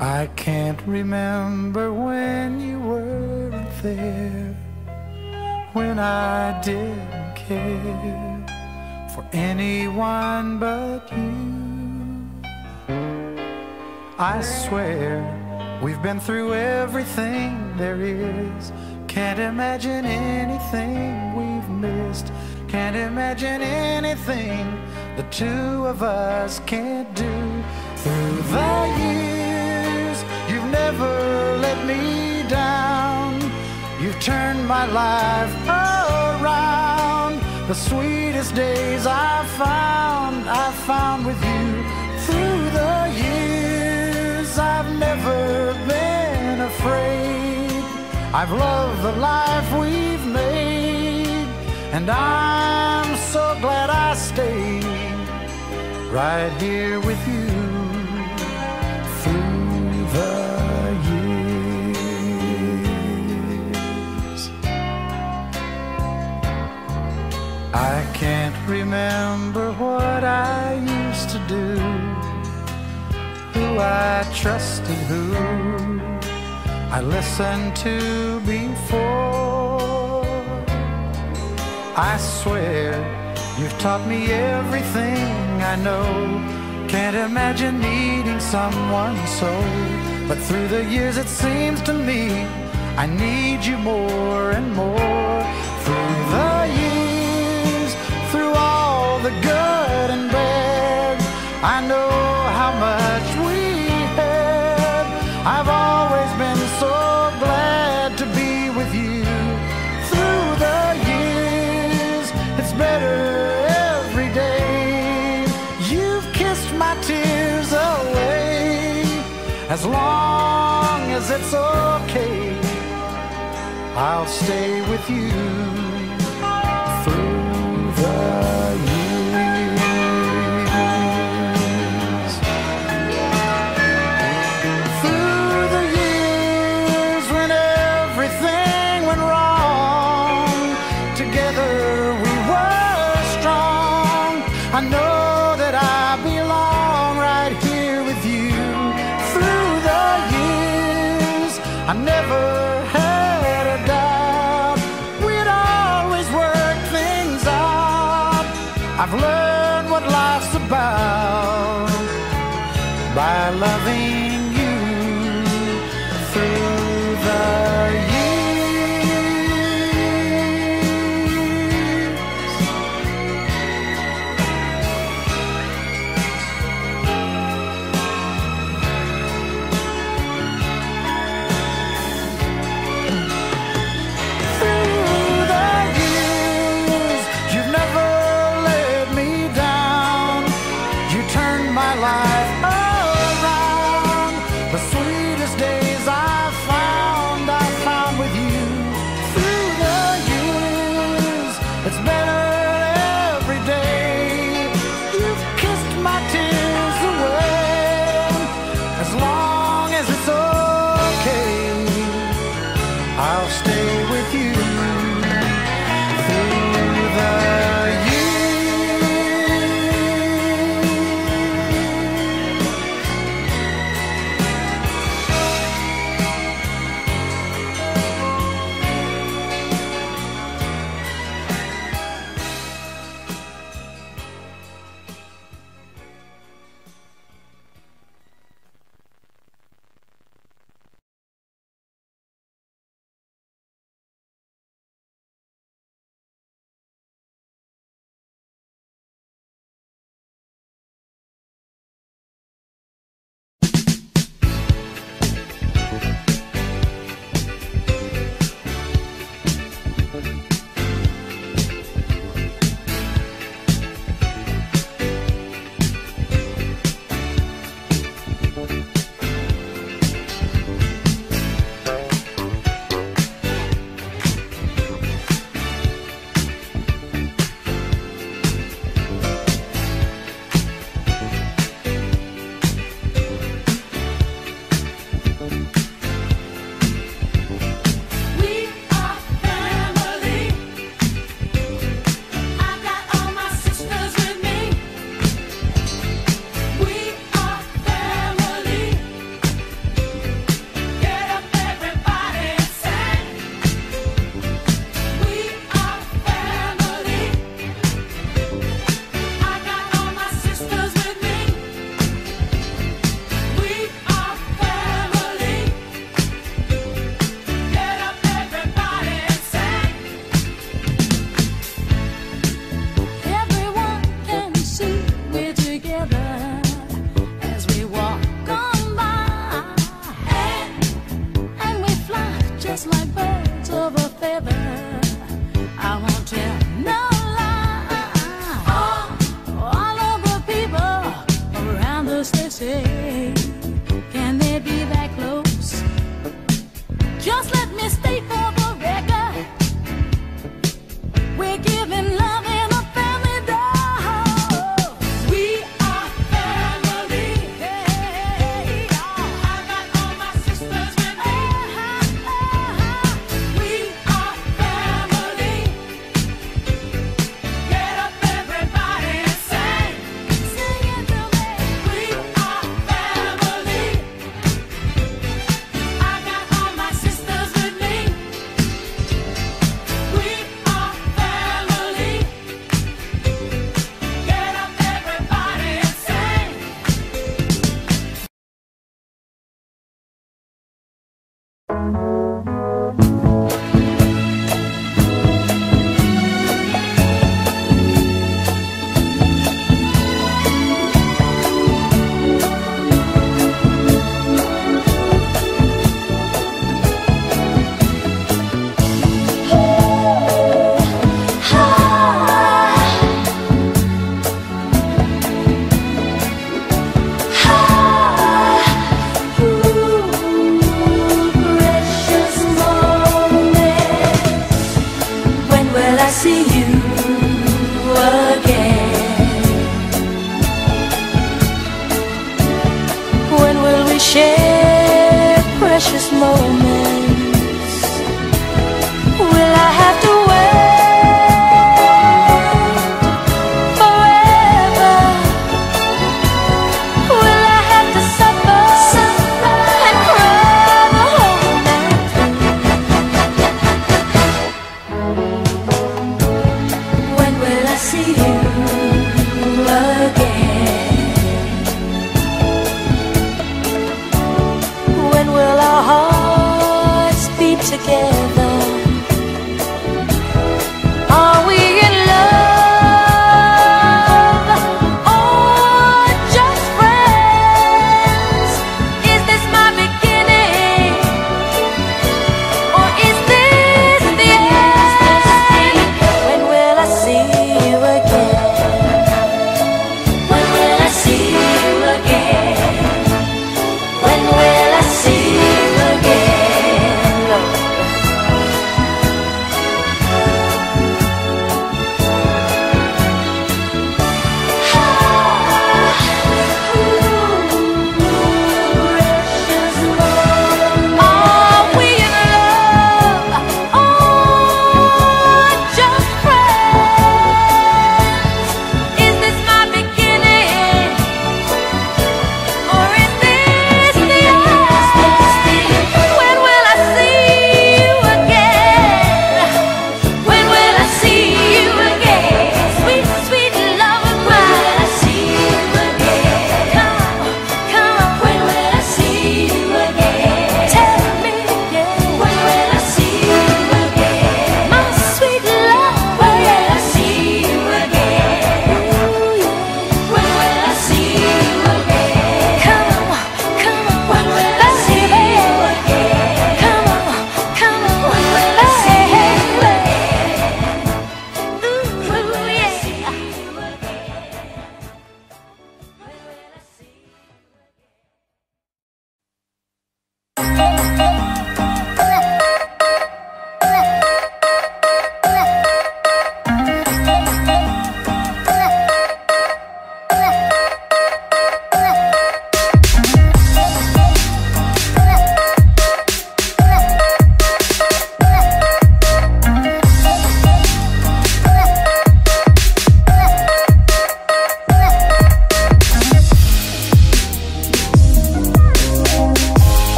I can't remember when you weren't there, when I didn't care for anyone but you. I swear we've been through everything there is. Can't imagine anything we've missed. Can't imagine anything the two of us can't do. Through the years, you've never let me down. You've turned my life around. The sweetest days I've found with you. Through the years, I've never been afraid. I've loved the life we've made, and I'm so glad I stayed right here with you through the years. I can't remember what I used to do, who I trusted, who I listened to before. I swear you've taught me everything I know. Can't imagine needing someone so. But through the years it seems to me I need you more and more. Through the years, through all the good and bad, I know how much we had. I've always been so glad to be with you. Through the years, it's better every day. You've kissed my tears away. As long as it's okay, I'll stay with you through the years. Through the years when everything went wrong, together we were strong. I know that I belong right here with you. Through the years, I never had a doubt we'd always work things out. I've learned what life's about by loving you through the years. just like birds of a feather. I won't tell no lie. All of the people around us, they say, can they be that close? Just let me state for the record, we're giving love in a family dose. We are family. Hey, I got all my sisters with me. We are family. Get up, everybody, and sing. Sing it to me. We are family. I got all my sisters with me. We are family. Get up, everybody, and sing. Precious moment, when will I see you again? When will we share precious moments? Will I have to wait forever? Will I have to suffer and cry the whole night through? When will I see you again? When will our hearts beat together?